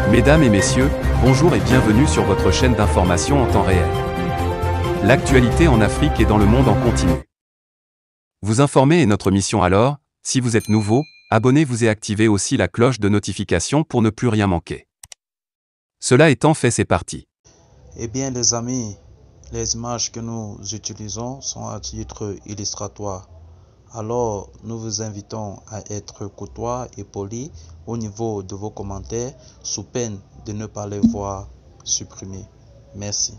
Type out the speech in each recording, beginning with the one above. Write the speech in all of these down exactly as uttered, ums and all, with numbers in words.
Mesdames et messieurs, bonjour et bienvenue sur votre chaîne d'information en temps réel. L'actualité en Afrique et dans le monde en continu. Vous informer est notre mission alors, si vous êtes nouveau, abonnez-vous et activez aussi la cloche de notification pour ne plus rien manquer. Cela étant fait, c'est parti. Eh bien les amis, les images que nous utilisons sont à titre illustratoire. Alors, nous vous invitons à être courtois et polis au niveau de vos commentaires, sous peine de ne pas les voir supprimés. Merci.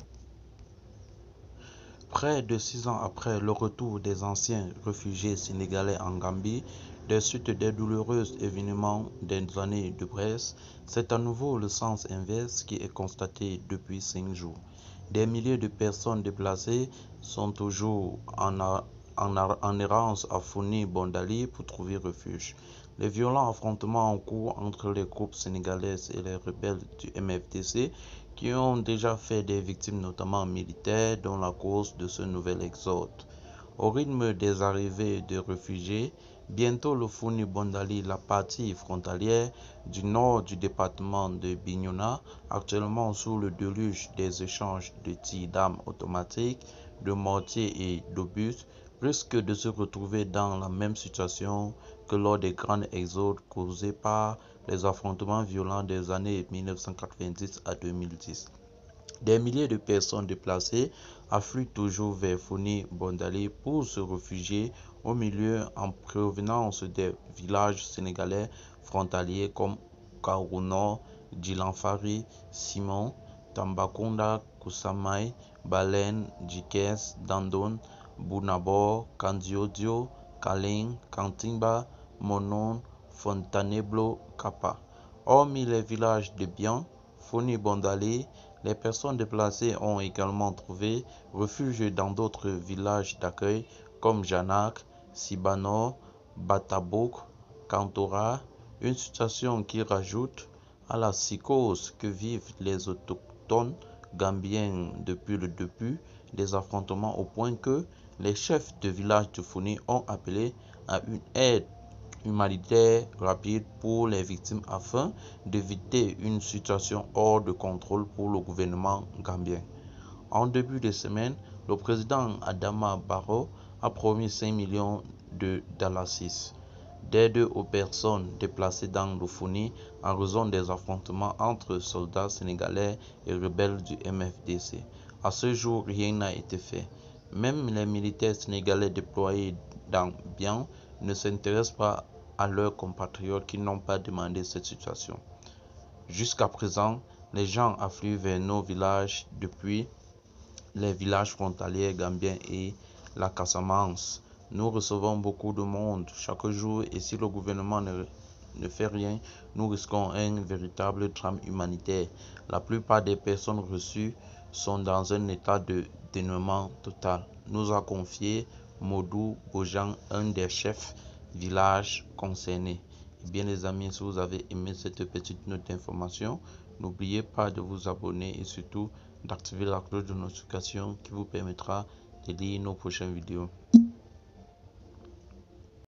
Près de six ans après le retour des anciens réfugiés sénégalais en Gambie, des suites des douloureux événements des années de Brest, c'est à nouveau le sens inverse qui est constaté depuis cinq jours. Des milliers de personnes déplacées sont toujours en, en, en errance à Foni-Bondali pour trouver refuge. Les violents affrontements en cours entre les groupes sénégalais et les rebelles du M F D C qui ont déjà fait des victimes notamment militaires dans la cause de ce nouvel exode. Au rythme des arrivées de réfugiés, bientôt le Foni-Bondali, la partie frontalière du nord du département de Bignona, actuellement sous le déluge des échanges de tirs d'armes automatiques, de mortiers et d'obus, risque de se retrouver dans la même situation que lors des grands exodes causés par les affrontements violents des années mille neuf cent quatre-vingt-dix à deux mille dix. Des milliers de personnes déplacées affluent toujours vers Foni-Bondali pour se réfugier au milieu en provenance des villages sénégalais frontaliers comme Kaourouno, Djilanfari, Simon, Tambacounda, Koussamay, Baleine, Djikès, Dandon, Bounabor, Kandiodio, Kaling, Kantimba, Monon, Fontainebleau, Kappa. Hormis les villages de Bian, Foni-Bondali, les personnes déplacées ont également trouvé refuge dans d'autres villages d'accueil comme Janak, Sibano, Batabouk, Kantora, une situation qui rajoute à la psychose que vivent les autochtones gambiens depuis le début des affrontements au point que les chefs de village de Foni ont appelé à une aide humanitaire rapide pour les victimes afin d'éviter une situation hors de contrôle pour le gouvernement gambien. En début de semaine, le président Adama Barrow a promis cinq millions de dollars d'aide aux personnes déplacées dans le Foni en raison des affrontements entre soldats sénégalais et rebelles du M F D C. À ce jour, rien n'a été fait. Même les militaires sénégalais déployés dans Bian ne s'intéressent pas à leurs compatriotes qui n'ont pas demandé cette situation. Jusqu'à présent, les gens affluent vers nos villages depuis les villages frontaliers gambiens et la Casamance. Nous recevons beaucoup de monde chaque jour et si le gouvernement ne, ne fait rien, nous risquons un véritable drame humanitaire. La plupart des personnes reçues sont dans un état de dénuement total, nous a confié Modou Bojan, un des chefs villages concernés. Et bien les amis, si vous avez aimé cette petite note d'information, n'oubliez pas de vous abonner et surtout d'activer la cloche de notification qui vous permettra de lire nos prochaines vidéos.